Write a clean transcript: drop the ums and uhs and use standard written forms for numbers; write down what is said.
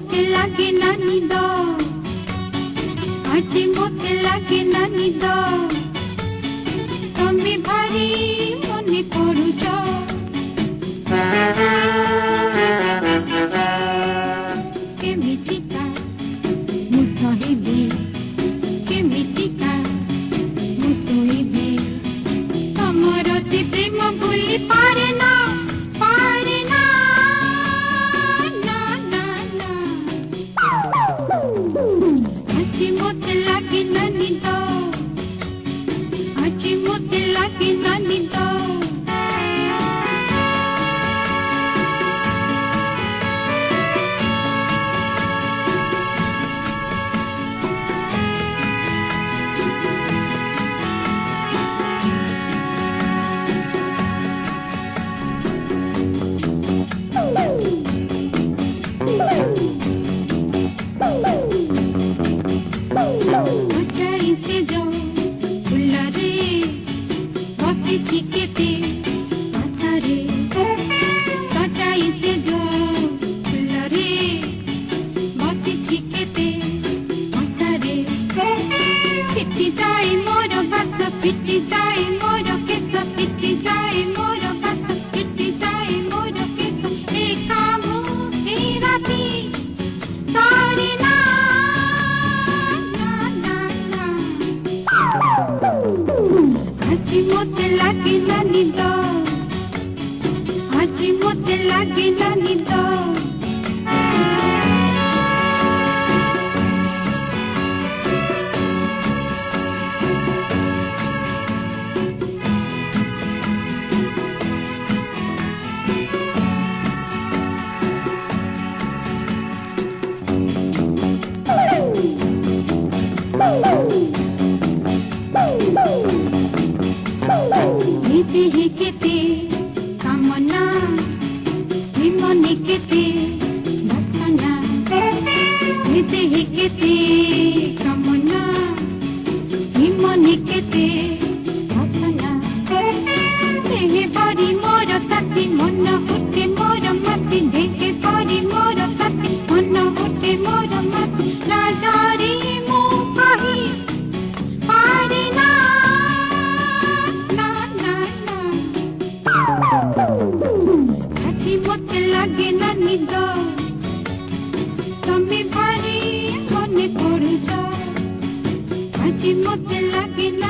मोते लागे ना निद आज मोते लागे ना निद तमे भारी मने पड़ुछ केमितिका मु सहिबी केमितिका मु सहिबी तमर ते प्रेम भूली पारे ना आज मोते लागे ना निद आज मोते लागे ना निद से जो फुलरे बसे छिकेते पाथरे सजाई से जो फुलरे बसे छिकेते पाथरे फिटी जाए मोर बात फिटी जाए मोर केस फिटी जाए मोर बात फिटी जाए मोर केस देखा मुझे राती तारी ना आज मोते लागे ना निद आज मोते लागे ना निद नीति ही केते कामना हिमनी केते भक्तना नीति ही केते कामना हिमनी केते भक्तना देहे परी मोर साथी मन उठे मोर माथी देहे परी मोर साथी मन उठे मोर माथी राजारी मु कही पारे ना आज मोते लागे ना निद तमे भारी मने पड़ुछ आज मोते लागे ना